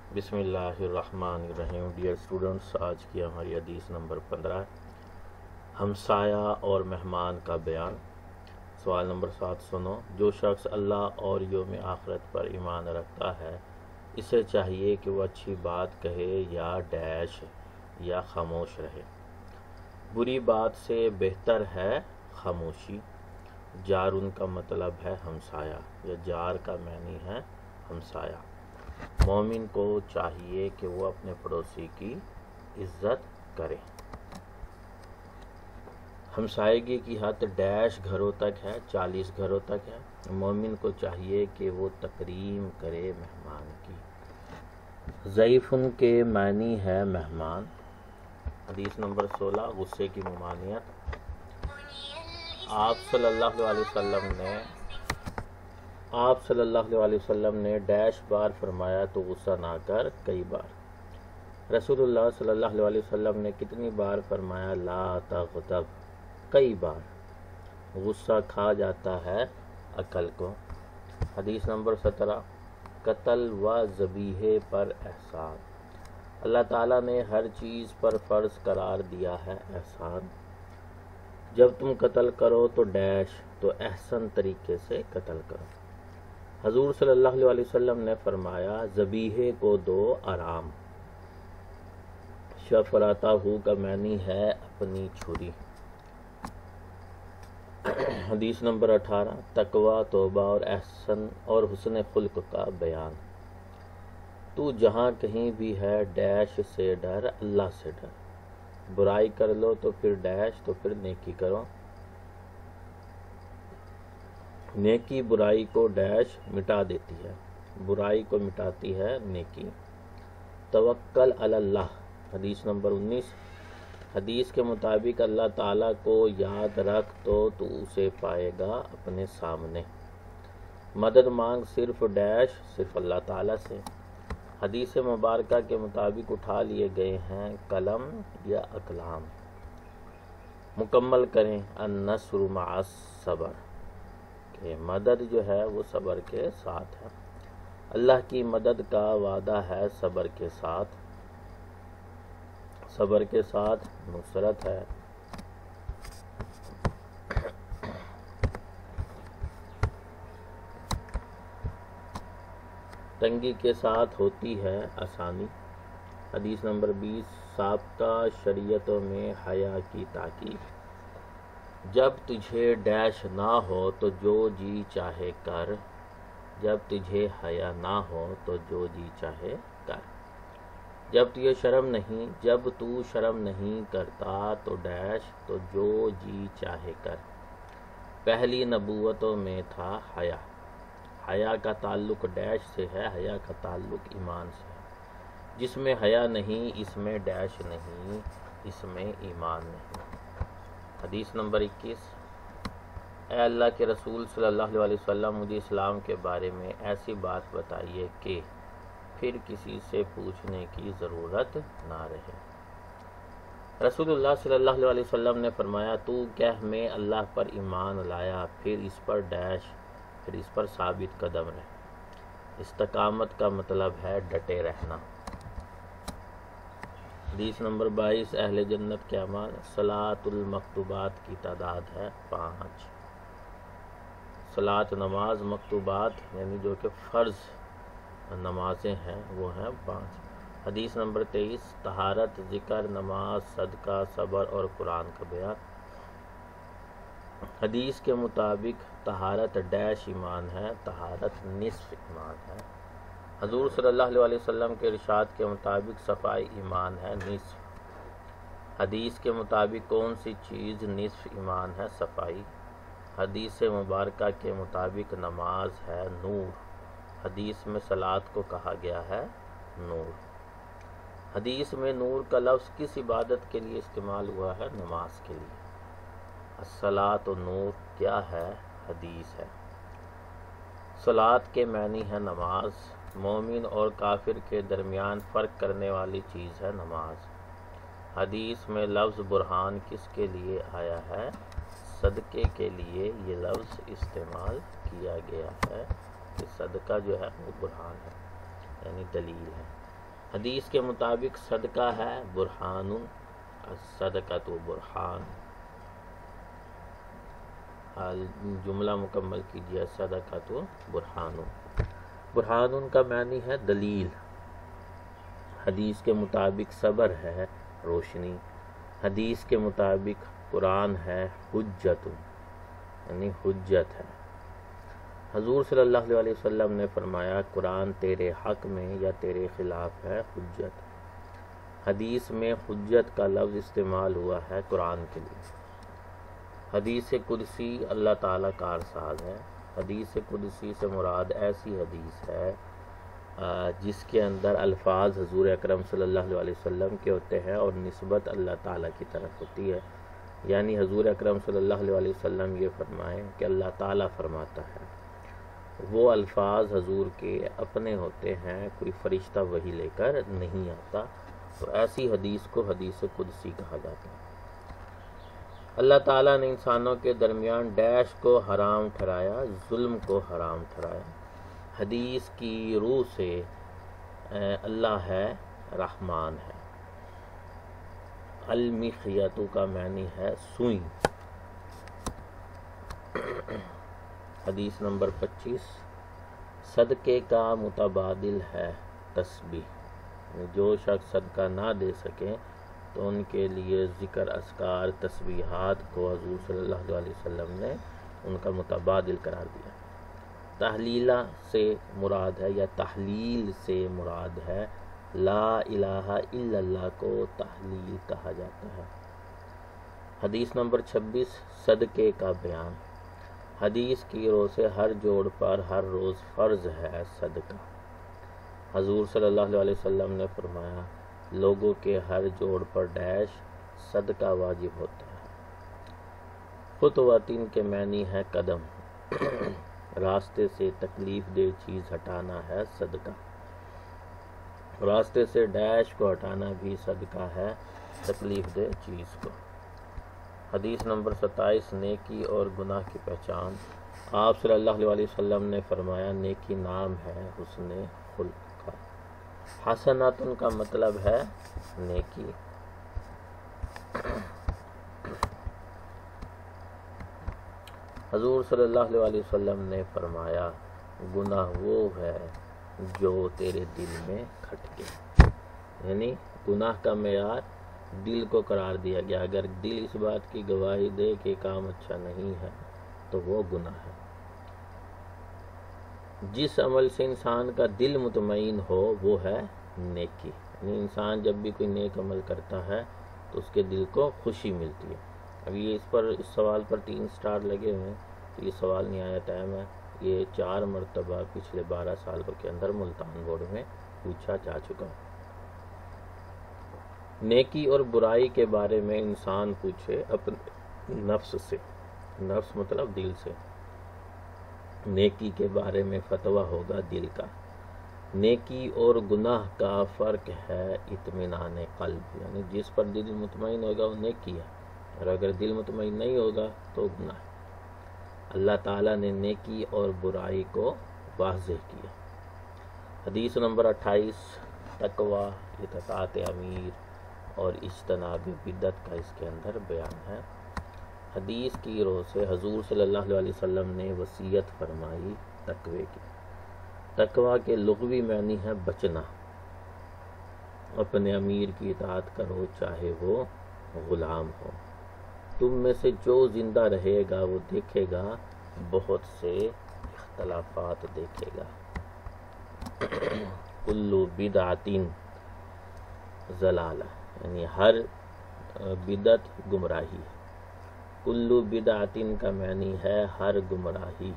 بسم اللہ الرحمن الرحیم۔ ڈیئر اسٹوڈنٹس، آج کی ہماری حدیث نمبر 15 ہمسایہ اور مہمان کا بیان۔ سوال نمبر 7 سنو۔ جو شخص اللہ اور یوم آخرت پر ایمان رکھتا ہے اسے چاہیے کہ وہ اچھی بات کہے یا ڈیش یا خاموش رہے۔ بری بات سے بہتر ہے خاموشی۔ جار ان کا مطلب ہے ہمسایہ یا جار کا معنی ہے ہمسایہ۔ مومن کو چاہیے کہ وہ اپنے پڑوسی کی عزت کرے۔ ہمسائیگی کی حد ڈیش گھروں تک ہے، 40 گھروں تک ہے۔ مومن کو چاہیے کہ وہ تکریم کرے مہمان کی۔ ضیفن کے معنی ہے مہمان۔ حدیث نمبر 16 غصے کی ممانعت۔ آپ صلی اللہ علیہ وسلم نے ڈیش بار فرمایا تو غصہ نہ کر کئی بار۔ رسول اللہ صلی اللہ علیہ وسلم نے کتنی بار فرمایا لا تغضب، کئی بار۔ غصہ کھا جاتا ہے عقل کو۔ حدیث نمبر 17 قتل و ذبیحے پر احسان۔ اللہ تعالیٰ نے ہر چیز پر فرض قرار دیا ہے احسان۔ جب تم قتل کرو تو ڈیش، تو احسن طریقے سے قتل کرو۔ حضور صلی اللہ علیہ وسلم نے فرمایا ذبیحے کو دو آرام۔ شفراتا ہو کا معنی ہے اپنی چھری۔ حدیث نمبر 18 تقوی، توبہ اور حسن خلق کا بیان۔ تو جہاں کہیں بھی ہے ڈیش سے ڈر، اللہ سے ڈر۔ برائی کر لو تو پھر ڈیش، تو پھر نیکی کرو۔ نیکی برائی کو ڈیش مٹا دیتی ہے، برائی کو مٹاتی ہے نیکی۔ توکل علی اللہ۔ حدیث نمبر 19 حدیث کے مطابق اللہ تعالیٰ کو یاد رکھ تو اسے پائے گا اپنے سامنے۔ مدد مانگ صرف ڈیش، صرف اللہ تعالیٰ سے۔ حدیث مبارکہ کے مطابق اٹھا لیے گئے ہیں قلم یا اقلام۔ مکمل کریں النصر مع الصبر، کہ مدد جو ہے وہ صبر کے ساتھ ہے۔ اللہ کی مدد کا وعدہ ہے صبر کے ساتھ، صبر کے ساتھ نصرت ہے۔ تنگی کے ساتھ ہوتی ہے آسانی۔ حدیث نمبر 20 سابقہ شریعتوں میں حیا کی تاکید۔ جب تجھے ڈیش نہ ہو تو جو جی چاہے کر، جب تجھے حیا نہ ہو تو جو جی چاہے کر۔ جب تو شرم نہیں کرتا تو ڈیش، تو جو جی چاہے کر۔ پہلی نبوتوں میں تھا حیا۔ حیا کا تعلق ڈیش سے ہے، حیا کا تعلق ایمان سے ہے۔ جس میں حیا نہیں اس میں ڈیش نہیں، اس میں ایمان نہیں۔ حدیث نمبر 21 اے اللہ کے رسول صلی اللہ علیہ وسلم، مجھے اسلام کے بارے میں ایسی بات بتائیے کہ پھر کسی سے پوچھنے کی ضرورت نہ رہے۔ رسول اللہ صلی اللہ علیہ وسلم نے فرمایا تو کہہ میں اللہ پر ایمان لایا، پھر اس پر ڈیش، پھر اس پر ثابت قدم رہے۔ استقامت کا مطلب ہے ڈٹے رہنا۔ حدیث نمبر 22 اہل جنت کے اعمال۔ صلاۃ المکتوبات کی تعداد ہے 5۔ صلاۃ نماز مکتوبات یعنی جو کہ فرض نمازیں ہیں وہ ہیں 5۔ حدیث نمبر 23 طہارت، ذکر، نماز، صدقہ، صبر اور قرآن کا بیان۔ حدیث کے مطابق طہارت ڈیش ایمان ہے، طہارت نصف ایمان ہے۔ حضور صلی اللہ علیہ وسلم کے ارشاد کے مطابق صفائی ایمان ہے، نصف۔ حدیث کے مطابق کون سی چیز نصف ایمان ہے؟ صفائی۔ حدیث مبارکہ کے مطابق نماز ہے نور۔ حدیث میں صلاۃ کو کہا گیا ہے نور۔ حدیث میں نور کا لفظ کس عبادت کے لیے استعمال ہوا ہے؟ نماز کے لیے۔ الصلاۃ نور کیا ہے؟ حدیث ہے۔ صلاۃ کے معنی ہے نماز۔ مومن اور کافر کے درمیان فرق کرنے والی چیز ہے نماز۔ حدیث میں لفظ برہان کس کے لیے آیا ہے؟ صدقے کے لیے یہ لفظ استعمال کیا گیا ہے کہ صدقہ جو ہے وہ برہان ہے، یعنی دلیل ہے۔ حدیث کے مطابق صدقہ ہے برہان، الصدقۃ برہان. جملہ مکمل کیجیے. صدقۃ برہان. برہان کا معنی ہے دلیل. حدیث کے مطابق صبر ہے روشنی. حدیث کے مطابق قرآن ہے حجت، یعنی حجت ہے. حضور صلی اللہ علیہ وسلم نے فرمایا قرآن تیرے حق میں یا تیرے خلاف ہے حجت. حدیث میں حجت کا لفظ استعمال ہوا ہے قرآن کے لیے. حدیث قدسی اللہ تعالیٰ کارساز ہے. حدیث قدسی سے مراد ایسی حدیث ہے جس کے اندر الفاظ حضور اکرم صلی اللہ علیہ وسلم کے ہوتے ہیں اور نسبت اللہ تعالیٰ کی طرف ہوتی ہے. یعنی حضور اکرم صلی اللہ علیہ وسلم یہ فرمائیں کہ اللہ تعالیٰ فرماتا ہے. وہ الفاظ حضور کے اپنے ہوتے ہیں، کوئی فرشتہ وحی لے کر نہیں آتا. تو ایسی حدیث کو حدیث قدسی کہا جاتا ہے. اللہ تعالیٰ نے انسانوں کے درمیان ڈیش کو حرام ٹھہرایا، ظلم کو حرام ٹھہرایا. حدیث کی روح سے اللہ ہے رحمان ہے. المخیۃ کا معنی ہے سوئی. حدیث نمبر 25. صدقے کا متبادل ہے تسبیح. جو شخص صدقہ نہ دے سکے تو ان کے لیے ذکر، اذکار، تسبیحات کو حضور صلی اللہ علیہ وسلم نے ان کا متبادل قرار دیا. تحلیلہ سے مراد ہے یا تحلیل سے مراد ہے لا الہ الا اللہ کو تحلیل کہا جاتا ہے. حدیث نمبر 26. صدقے کا بیان. حدیث کی روح سے ہر جوڑ پر ہر روز فرض ہے صدقہ. حضور صلی اللہ علیہ وسلم نے فرمایا لوگوں کے ہر جوڑ پر ڈیش صدقہ واجب ہوتا ہے. خطواتین کے معنی ہے قدم. راستے سے تکلیف دہ چیز ہٹانا ہے صدقہ. راستے سے ڈیش کو ہٹانا بھی صدقہ ہے، تکلیف دہ چیز کو. حدیث نمبر 27. نیکی اور گناہ کی پہچان. آپ صلی اللہ علیہ وسلم نے فرمایا نیکی نام ہے حسن خلق کا. حسناتن کا مطلب ہے نیکی. حضور صلی اللہ علیہ وسلم نے فرمایا گناہ وہ ہے جو تیرے دل میں کھٹکے. یعنی گناہ کا معیار دل کو قرار دیا گیا. اگر دل اس بات کی گواہی دے کہ کام اچھا نہیں ہے تو وہ گناہ ہے. جس عمل سے انسان کا دل مطمئن ہو وہ ہے نیکی. یعنی انسان جب بھی کوئی نیک عمل کرتا ہے تو اس کے دل کو خوشی ملتی ہے. ابھی اس سوال پر 3 سٹار لگے ہوئے ہیں. تو یہ سوال نہایت ٹائم ہے. یہ 4 مرتبہ پچھلے 12 سالوں کے اندر ملتان بورڈ میں پوچھا جا چکا. نیکی اور برائی کے بارے میں انسان پوچھے اپنے نفس سے. نفس مطلب دل سے. نیکی کے بارے میں فتویٰ ہوگا دل کا. نیکی اور گناہ کا فرق ہے اطمینان قلب. یعنی جس پر دل مطمئن ہوگا وہ نیکی ہے، اور اگر دل مطمئن نہیں ہوگا تو گناہ ہے. اللہ تعالیٰ نے نیکی اور برائی کو واضح کیا. حدیث نمبر 28. تقوی، اطاعت امیر اور اجتناب بدعت کا اس کے اندر بیان ہے. حدیث کی روح سے حضور صلی اللہ علیہ وسلم نے وصیت فرمائی تقوی کی. تقوی کے لغوی معنی ہے بچنا. اپنے امیر کی اطاعت کرو چاہے وہ غلام ہو. تم میں سے جو زندہ رہے گا وہ دیکھے گا بہت سے اختلافات دیکھے گا. کل بدعۃ ضلالہ، یعنی ہر بدعت گمراہی. کل بدعۃ کا معنی ہے ہر گمراہی.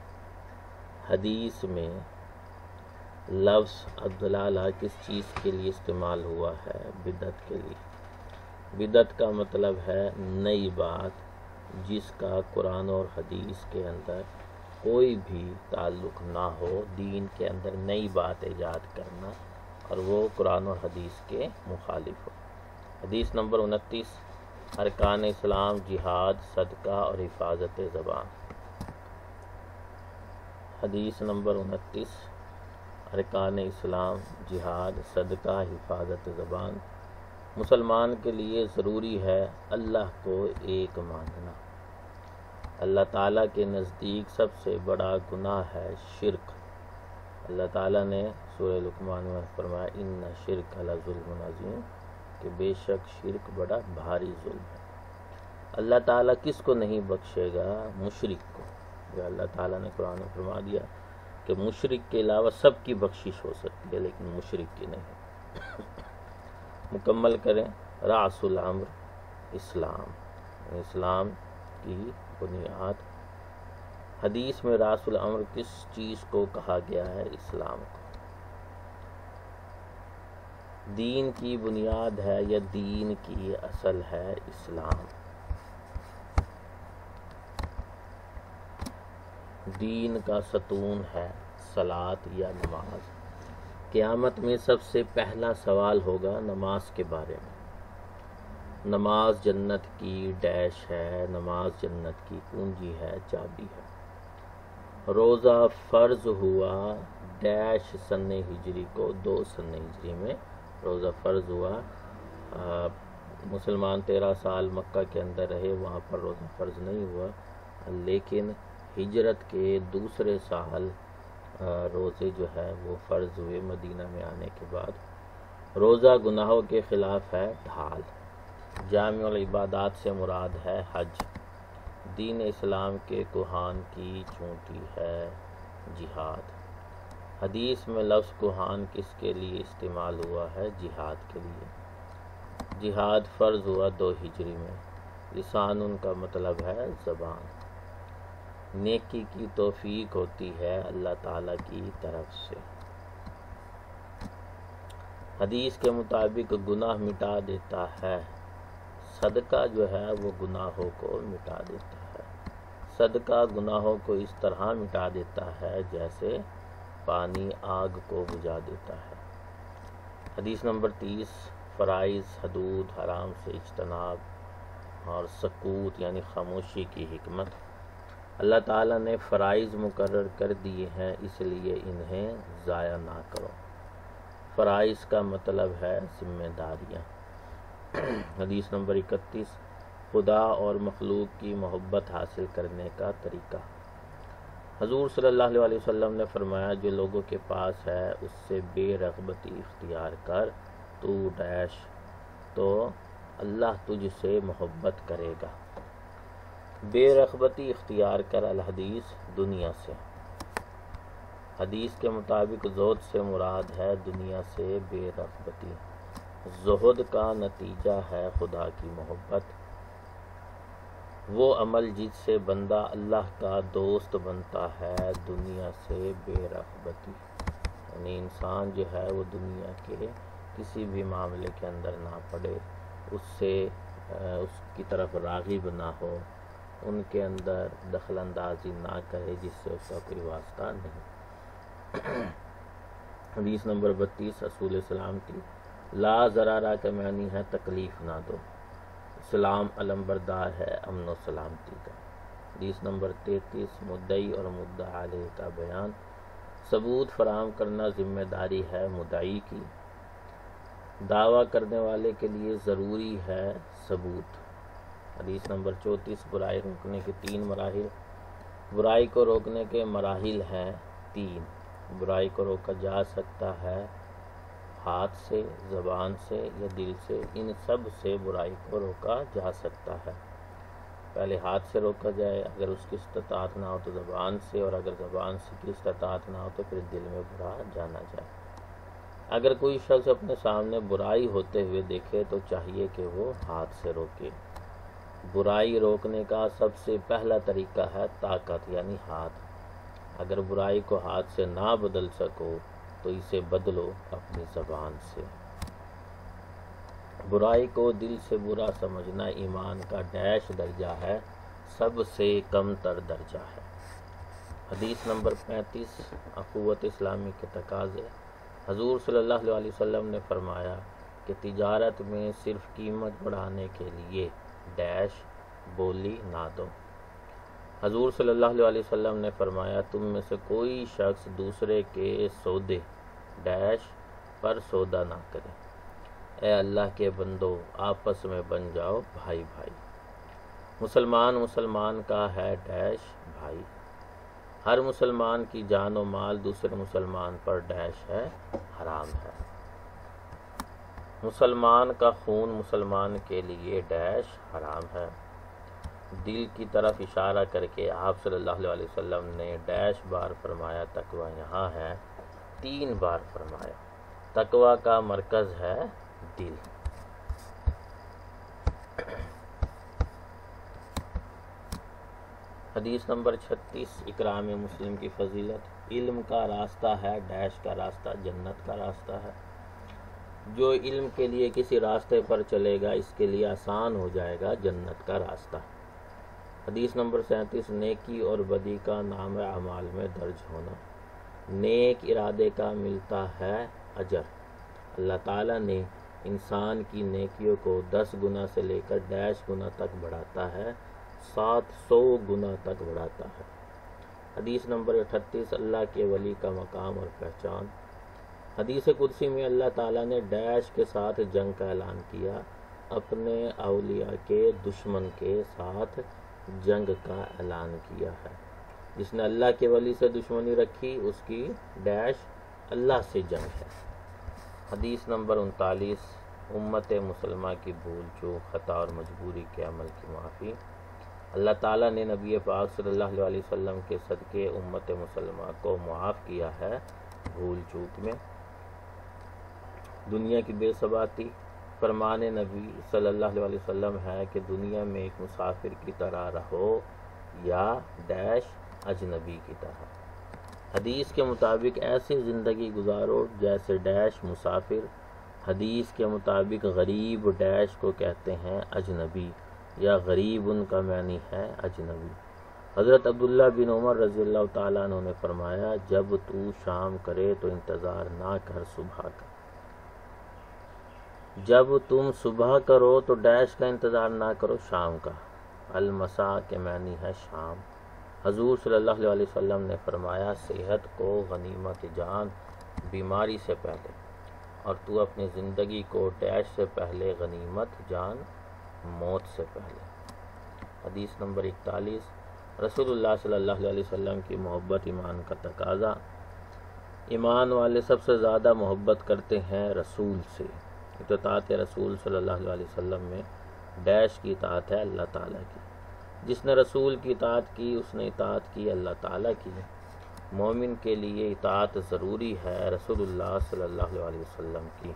حدیث میں لفظ الضلالہ کس چیز کے لیے استعمال ہوا ہے؟ بدعت کے لیے. بدعت کا مطلب ہے نئی بات جس کا قرآن اور حدیث کے اندر کوئی بھی تعلق نہ ہو. دین کے اندر نئی بات ایجاد کرنا اور وہ قرآن اور حدیث کے مخالف ہو. حدیث نمبر 29. ارکان اسلام جہاد، صدقہ اور حفاظت زبان. حدیث نمبر 29. ارکان اسلام، جہاد، صدقہ، حفاظت زبان۔ مسلمان کے لیے ضروری ہے اللہ کو ایک ماننا۔ اللہ تعالیٰ کے نزدیک سب سے بڑا گناہ ہے شرک۔ اللہ تعالیٰ نے سورہ لقمان میں فرمایا ان شرک لظلم عظیم، کہ بے شک شرک بڑا بھاری ظلم ہے۔ اللہ تعالیٰ کس کو نہیں بخشے گا؟ مشرک کو۔ جو اللہ تعالیٰ نے قرآن میں فرما دیا کہ مشرک کے علاوہ سب کی بخشش ہو سکتی ہے لیکن مشرک کی نہیں۔ مکمل کریں۔ رأس الامر اسلام، اسلام کی بنیاد۔ حدیث میں رأس الامر کس چیز کو کہا گیا ہے؟ اسلام کو۔ دین کی بنیاد ہے یا دین کی اصل ہے اسلام۔ دین کا ستون ہے صلاۃ یا نماز۔ قیامت میں سب سے پہلا سوال ہوگا نماز کے بارے میں۔ نماز جنت کی ڈیش ہے، نماز جنت کی کنجی ہے، چابی ہے۔ روزہ فرض ہوا ڈیش سن ہجری کو، 2 سن ہجری میں روزہ فرض ہوا۔ مسلمان 13 سال مکہ کے اندر رہے، وہاں پر روزہ فرض نہیں ہوا، لیکن ہجرت کے دوسرے سال روزے جو ہے وہ فرض ہوئے مدینہ میں آنے کے بعد۔ روزہ گناہوں کے خلاف ہے ڈھال۔ جامع العبادات سے مراد ہے حج۔ دین اسلام کے کوہان کی چونٹی ہے جہاد۔ حدیث میں لفظ کوہان کس کے لیے استعمال ہوا ہے؟ جہاد کے لیے۔ جہاد فرض ہوا 2 ہجری میں۔ لسان ان کا مطلب ہے زبان۔ نیکی کی توفیق ہوتی ہے اللہ تعالیٰ کی طرف سے۔ حدیث کے مطابق گناہ مٹا دیتا ہے۔ صدقہ جو ہے وہ گناہوں کو مٹا دیتا ہے۔ صدقہ گناہوں کو اس طرح مٹا دیتا ہے جیسے پانی آگ کو بجھا دیتا ہے۔ حدیث نمبر 30، فرائض، حدود، حرام سے اجتناب اور سکوت یعنی خاموشی کی حکمت۔ اللہ تعالیٰ نے فرائض مقرر کر دیے ہیں، اس لیے انہیں ضائع نہ کرو۔ فرائض کا مطلب ہے ذمہ داریاں۔ حدیث نمبر 31، خدا اور مخلوق کی محبت حاصل کرنے کا طریقہ۔ حضور صلی اللہ علیہ وسلم نے فرمایا جو لوگوں کے پاس ہے اس سے بے رغبتی اختیار کر، تو ڈیش تو اللہ تجھ سے محبت کرے گا۔ بے رغبتی اختیار کر الحدیث دنیا سے۔ حدیث کے مطابق زہد سے مراد ہے دنیا سے بے رغبتی۔ زہد کا نتیجہ ہے خدا کی محبت، وہ عمل جس سے بندہ اللہ کا دوست بنتا ہے۔ دنیا سے بے رغبتی یعنی انسان جو ہے وہ دنیا کے کسی بھی معاملے کے اندر نہ پڑے، اس کی طرف راغب نہ ہو، ان کے اندر دخل اندازی نہ کرے جس سے اس کا کوئی واسطہ نہیں۔ حدیث نمبر 32، اصول سلامتی۔ لا ضرارہ کا معنی ہے تکلیف نہ دو۔ اسلام علمبردار ہے امن و سلامتی کا۔ حدیث نمبر 33، مدعی اور مدعا علیہ کا بیان۔ ثبوت فراہم کرنا ذمہ داری ہے مدعی کی۔ دعویٰ کرنے والے کے لیے ضروری ہے ثبوت۔ حدیث نمبر 34، برائی روکنے کے 3 مراحل۔ برائی کو روکنے کے مراحل ہیں 3۔ برائی کو روکا جا سکتا ہے ہاتھ سے، زبان سے یا دل سے۔ ان سب سے برائی کو روکا جا سکتا ہے۔ پہلے ہاتھ سے روکا جائے، اگر اس کی استطاعت نہ ہو تو زبان سے، اور اگر زبان سے کی استطاعت نہ ہو تو پھر دل میں برا جانا جائے۔ اگر کوئی شخص اپنے سامنے برائی ہوتے ہوئے دیکھے تو چاہیے کہ وہ ہاتھ سے روکے۔ برائی روکنے کا سب سے پہلا طریقہ ہے طاقت یعنی ہاتھ۔ اگر برائی کو ہاتھ سے نہ بدل سکو تو اسے بدلو اپنی زبان سے۔ برائی کو دل سے برا سمجھنا ایمان کا ڈیش درجہ ہے، سب سے کم تر درجہ ہے۔ حدیث نمبر 35، اخوت اسلامی کے تقاضے۔ حضور صلی اللہ علیہ وسلم نے فرمایا کہ تجارت میں صرف قیمت بڑھانے کے لیے ڈیش بولی نہ دو۔ حضور صلی اللہ علیہ وسلم نے فرمایا تم میں سے کوئی شخص دوسرے کے سودے ڈیش پر سودا نہ کریں۔ اے اللہ کے بندو آپس میں بن جاؤ بھائی بھائی۔ مسلمان مسلمان کا ہے ڈیش بھائی۔ ہر مسلمان کی جان و مال دوسرے مسلمان پر ڈیش ہے حرام ہے۔ مسلمان کا خون مسلمان کے لیے ڈیش حرام ہے۔ دل کی طرف اشارہ کر کے آپ صلی اللہ علیہ وسلم نے ڈیش بار فرمایا تقوی یہاں ہے، 3 بار فرمایا۔ تقوی کا مرکز ہے دل۔ حدیث نمبر 36 اکرام مسلم کی فضیلت۔ علم کا راستہ ہے ڈیش کا راستہ، جنت کا راستہ ہے۔ جو علم کے لیے کسی راستے پر چلے گا اس کے لیے آسان ہو جائے گا جنت کا راستہ۔ حدیث نمبر 37 نیکی اور بدی کا نام اعمال میں درج ہونا۔ نیک ارادے کا ملتا ہے اجر۔ اللہ تعالیٰ نے انسان کی نیکیوں کو 10 گنا سے لے کر ڈیش گنا تک بڑھاتا ہے، 700 گنا تک بڑھاتا ہے۔ حدیث نمبر 38 اللہ کے ولی کا مقام اور پہچان۔ حدیث قدسی میں اللہ تعالیٰ نے ڈیش کے ساتھ جنگ کا اعلان کیا، اپنے اولیاء کے دشمن کے ساتھ جنگ کا اعلان کیا ہے۔ جس نے اللہ کے ولی سے دشمنی رکھی اس کی ڈیش اللہ سے جنگ ہے۔ حدیث نمبر 39 امت مسلمہ کی بھول چوک، خطا اور مجبوری کے عمل کی معافی۔ اللہ تعالیٰ نے نبی پاک صلی اللہ علیہ وسلم کے صدقے امت مسلمہ کو معاف کیا ہے بھول چوک میں۔ دنیا کی بے ثباتی، فرمان نبی صلی اللہ علیہ وسلم ہے کہ دنیا میں ایک مسافر کی طرح رہو یا ڈیش اجنبی کی طرح۔ حدیث کے مطابق ایسی زندگی گزارو جیسے ڈیش مسافر۔ حدیث کے مطابق غریب ڈیش کو کہتے ہیں اجنبی، یا غریب ان کا معنی ہے اجنبی۔ حضرت عبداللہ بن عمر رضی اللہ تعالیٰ عنہ نے فرمایا جب تو شام کرے تو انتظار نہ کر صبح کا، جب تم صبح کرو تو ڈیش کا انتظار نہ کرو شام کا۔ المساء کے معنی ہے شام۔ حضور صلی اللہ علیہ وسلم نے فرمایا صحت کو غنیمت جان بیماری سے پہلے، اور تو اپنی زندگی کو ڈیش سے پہلے غنیمت جان موت سے پہلے۔ حدیث نمبر 41 رسول اللہ صلی اللہ علیہ وسلم کی محبت ایمان کا تقاضا۔ ایمان والے سب سے زیادہ محبت کرتے ہیں رسول سے۔ اطاعت رسول صلی اللہ علیہ وسلم میں ڈیش کی اطاعت ہے اللہ تعالیٰ کی۔ جس نے رسول کی اطاعت کی اس نے اطاعت کی اللہ تعالیٰ کی۔ مومن کے لیے اطاعت ضروری ہے رسول اللہ صلی اللہ علیہ وسلم کی۔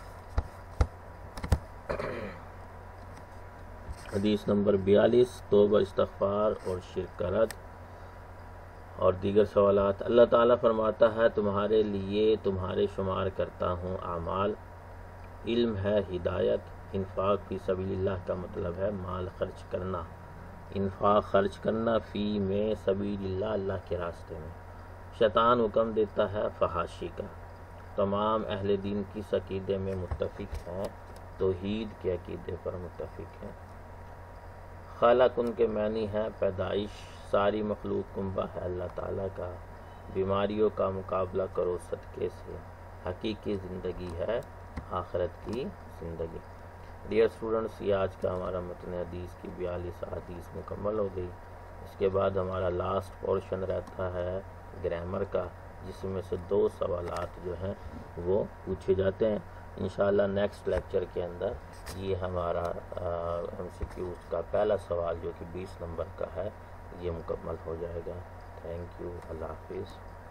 حدیث نمبر 42 توبہ استغفار اور شرک کا رد اور دیگر سوالات۔ اللہ تعالیٰ فرماتا ہے تمہارے لیے تمہارے شمار کرتا ہوں اعمال۔ علم ہے ہدایت۔ انفاق فی سبیل اللہ کا مطلب ہے مال خرچ کرنا، انفاق خرچ کرنا فی میں سبیل اللہ اللہ کے راستے میں۔ شیطان حکم دیتا ہے فحاشی کا۔ تمام اہل دین کس عقیدے میں متفق ہیں؟ توحید کے عقیدے پر متفق ہیں۔ خالق ان کے معنی ہے پیدائش۔ ساری مخلوق کنبہ ہے اللہ تعالیٰ کا۔ بیماریوں کا مقابلہ کرو صدقے سے۔ حقیقی زندگی ہے آخرت کی زندگی۔ ڈیئر اسٹوڈنٹس، یہ آج کا ہمارا متن حدیث کی 42 حدیث مکمل ہو گئی۔ اس کے بعد ہمارا لاسٹ پورشن رہتا ہے گرامر کا، جس میں سے 2 سوالات جو ہیں وہ پوچھے جاتے ہیں۔ انشاءاللہ نیکسٹ لیکچر کے اندر یہ ہمارا MCQs کا پہلا سوال جو کہ 20 نمبر کا ہے یہ مکمل ہو جائے گا۔ تھینک یو، اللہ حافظ۔